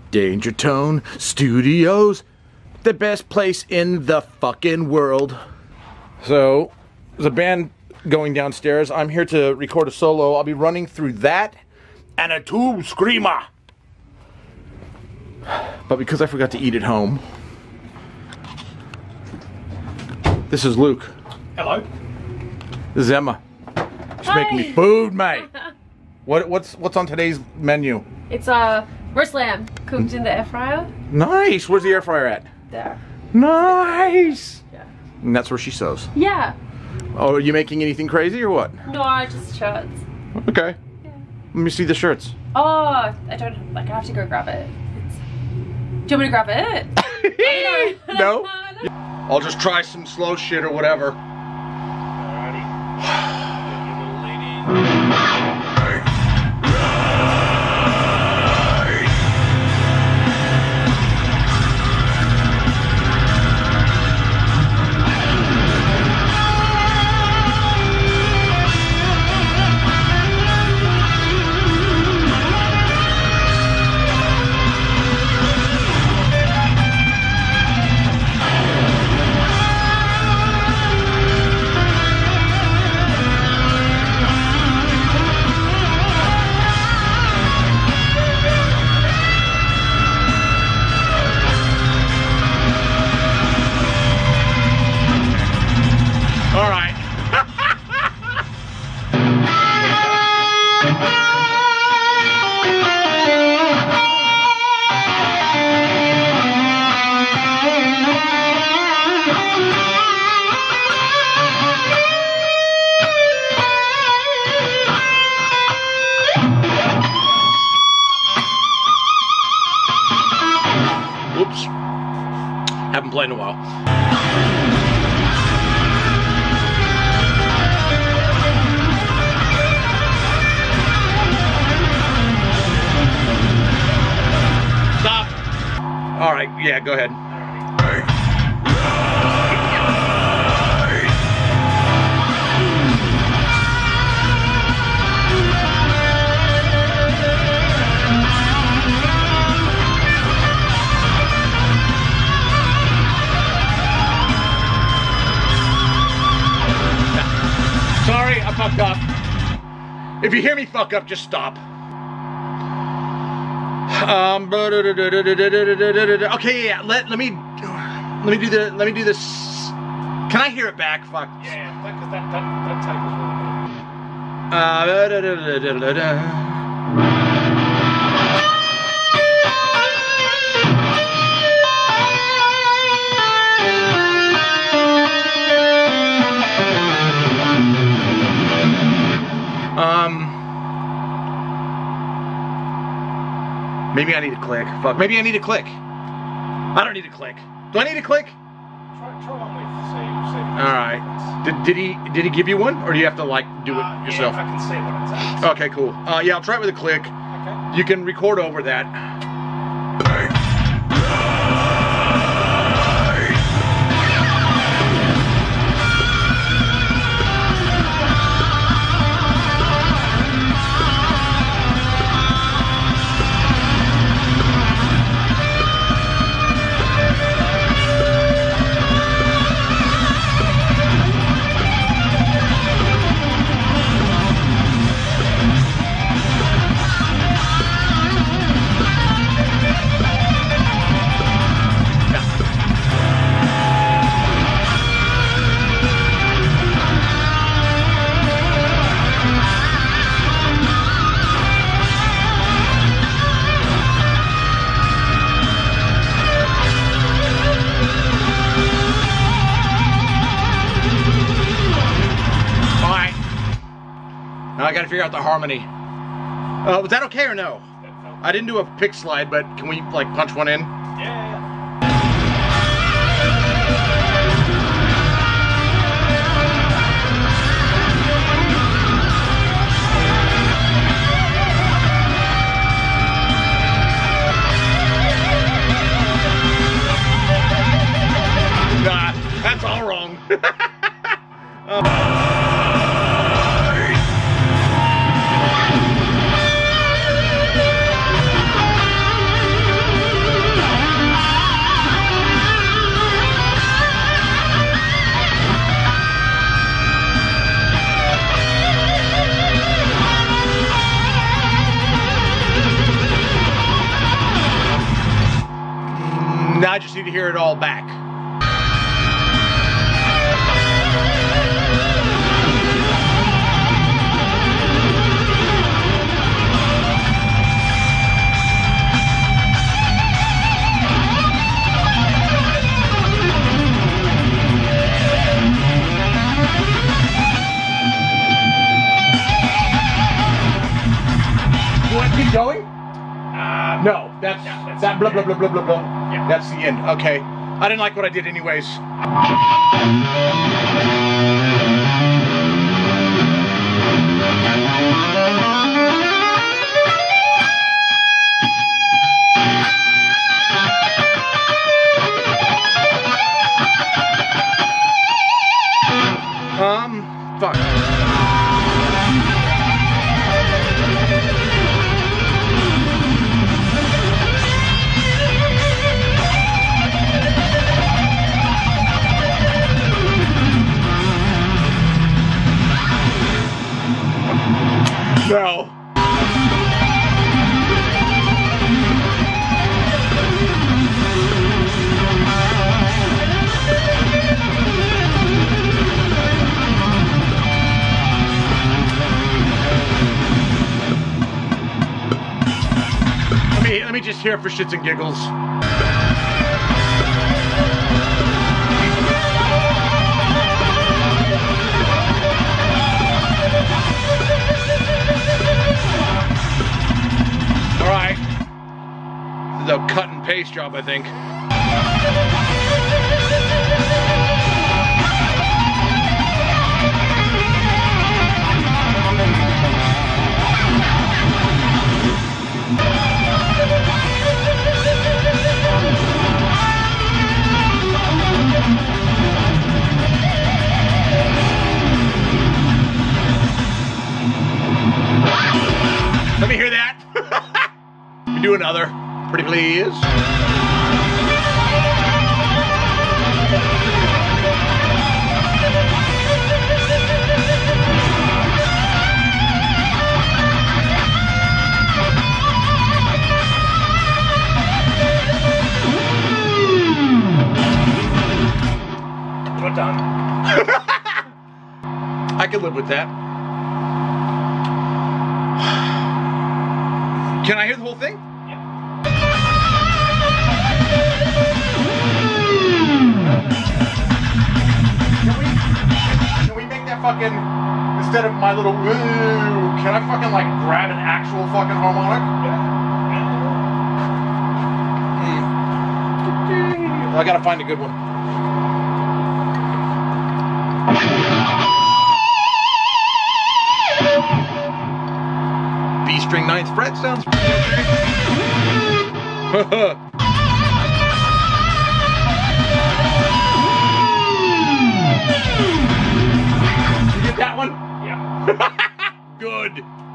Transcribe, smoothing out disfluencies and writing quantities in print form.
Danger Tone Studios, the best place in the fucking world. So, there's a band going downstairs. I'm here to record a solo. I'll be running through that and a Tube Screamer. But because I forgot to eat at home, this is Luke. Hello. This is Emma. She's making me food, mate. What's on today's menu? It's roast lamb cooked in the air fryer. Nice. Where's the air fryer at? There. Nice. Yeah. And that's where she sews. Yeah. Oh, are you making anything crazy or what? No, just shirts. Okay. Yeah. Let me see the shirts. Oh, I don't like. I have to go grab it. Do you want me to grab it? No. I'll just try some slow shit or whatever. Alrighty. Give a little lady. Whoops. Haven't played in a while. Stop. All right, yeah, go ahead. Sorry, I fucked up. If you hear me fuck up, just stop. Okay, yeah. Let me do this. Can I hear it back? Fuck. Yeah, because that tape was really good. Maybe I need a click. Fuck. Maybe I need a click. I don't need a click. Do I need a click? Try one with see. All right. Did he give you one, or do you have to like do it yourself? Yeah, I can see what it's at. Okay, cool. Yeah, I'll try it with a click. Okay. You can record over that. Now I gotta figure out the harmony. Was that okay or no? I didn't do a pick slide, but can we like punch one in? Yeah. Nah, that's all wrong. I just need to hear it all back. You want to keep going? No, that's that blah blah blah blah blah blah. Yeah. That's the end. Okay. I didn't like what I did anyways. Fuck. No. Let me just hear it for shits and giggles. All right. This is a cut and paste job, I think. Let me hear that. We do another, pretty please. We're done. I can live with that. Can I hear the whole thing? Yeah. Can we make that fucking, instead of my little woo, can I fucking like grab an actual fucking harmonic? I gotta find a good one. B string 9th fret sounds pretty okay. You get that one? Yeah. Good.